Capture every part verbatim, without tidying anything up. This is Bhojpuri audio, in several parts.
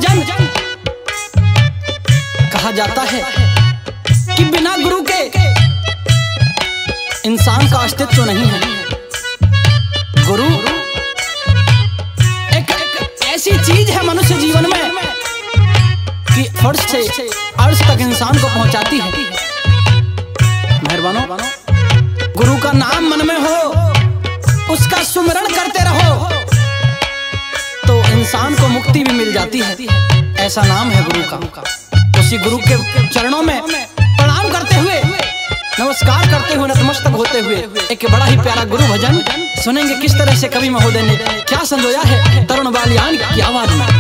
भजन कहा जाता है कि बिना गुरु के इंसान का अस्तित्व नहीं है। गुरु एक, एक ऐसी चीज है मनुष्य जीवन में कि फर्श से अर्श तक इंसान को पहुंचाती है। मेहरबानो, गुरु का नाम मन में हो, उसका सुमिरन करते रहो तो इंसान को मुक्ति भी मिल जाती है। ऐसा नाम है गुरु का। उसी गुरु के चरणों में प्रणाम करते हुए, नमस्कार करते हुए, नतमस्तक होते हुए एक बड़ा ही प्यारा गुरु भजन सुनेंगे। किस तरह से कवि महोदय ने क्या संजोया है तरुण बालियान की आवाज में।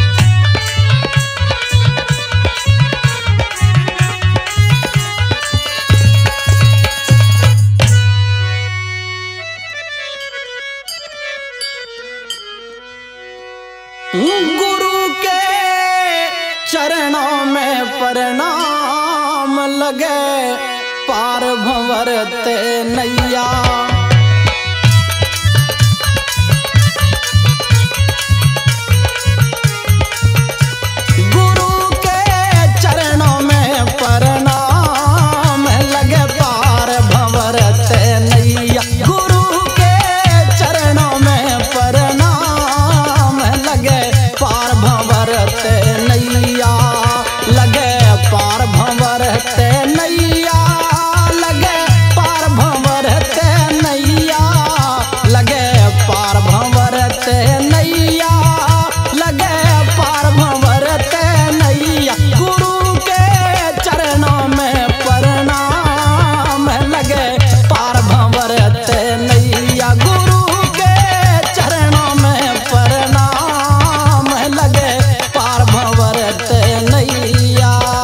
गुरु के चरणों में प्रणाम लगे, पार भंवर ते नैया। गुरु के चरणों में प्रणाम लगे, पार भंवर ते नैया। गुरु के चरणों में प्रणाम लगे, पार भंवर ते नैया। लगे पार भंवर ते नैया, लगे पार भंवर ते नैया, लगे पार भंवर ते नैया, लगे पार भंवर ते नैया। गुरु के चरणों में प्रणाम लगे, पार भंवर ते नैया। गुरु के चरणों में प्रणाम लगे, पार भंवर ते नैया।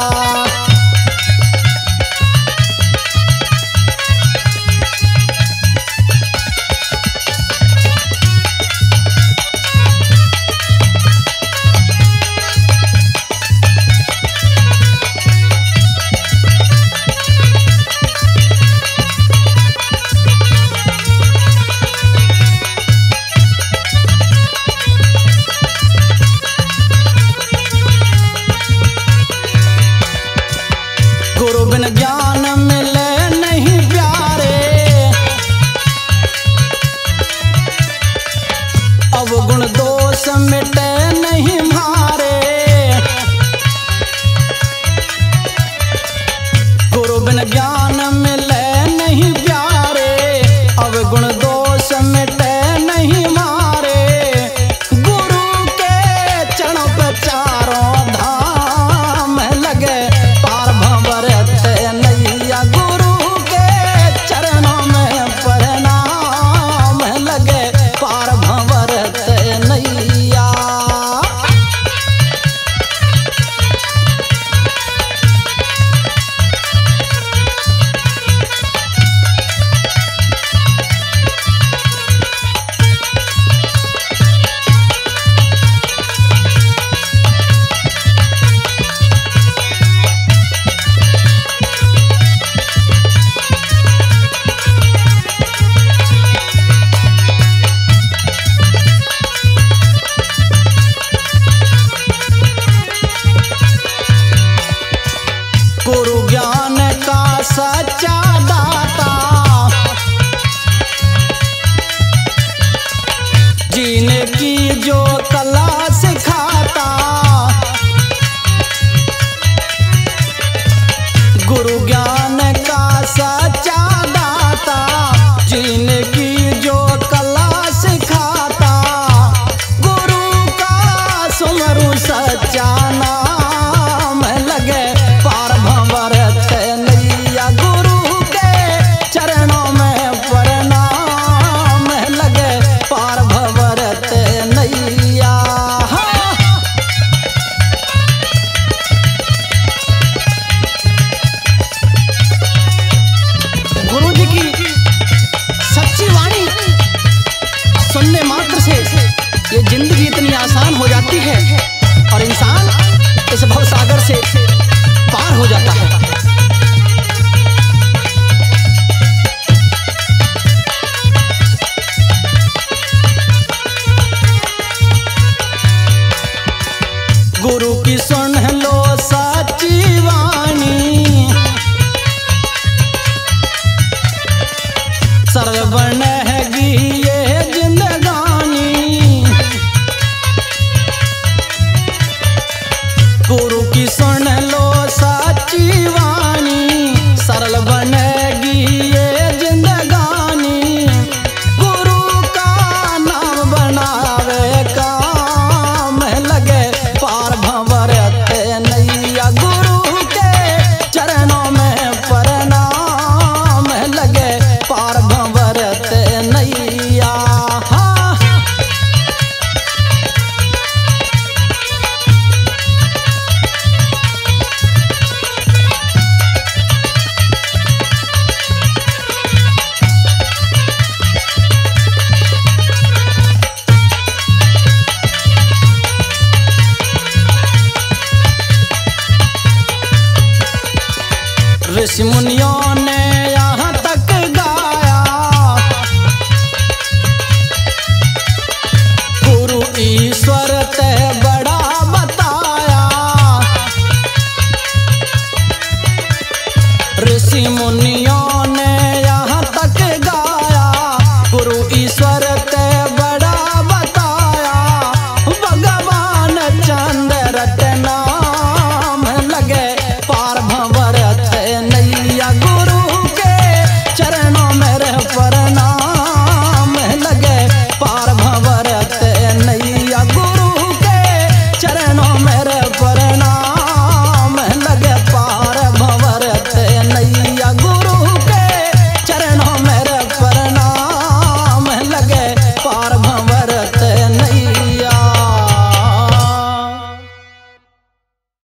गुरु बिन ज्ञान मिले नहीं प्यारे, अवगुण दोष मिटे नहीं मारे। गुरु बिन ज्ञान मिले नहीं प्यारे, अवगुण दोष मिटे नहीं मारे। गुरु के चरणों पे चारों धाम लगे, पार भंवर ते नैया। गुरु के चरणों में प्रणाम लगे, पार भंवर ते नैया। गुरु ज्ञान का सच्चा दाता, जीने की जो कला सिखाता। गुरु ज्ञान का सच्चा दाता, जीने की जो कला सिखाता। गुरु का सुमरू सच्चा नाम लगे, पार भंवर ते नैया। गुरु के चरणों में प्रणाम लगे, पार भंवर ते नैया। गुरु जी की सच्ची वाणी सुनने मात्र से ये जिंदगी इतनी आसान हो जाती है और इंसान इस भवसागर से पार हो जाता है। ऋषि मुनियों ने यहाँ तक गाया, गुरु ईश्वर ते बड़ा बताया। ऋषि मुनियों ने यहाँ तक गाया, गुरु ईश्वर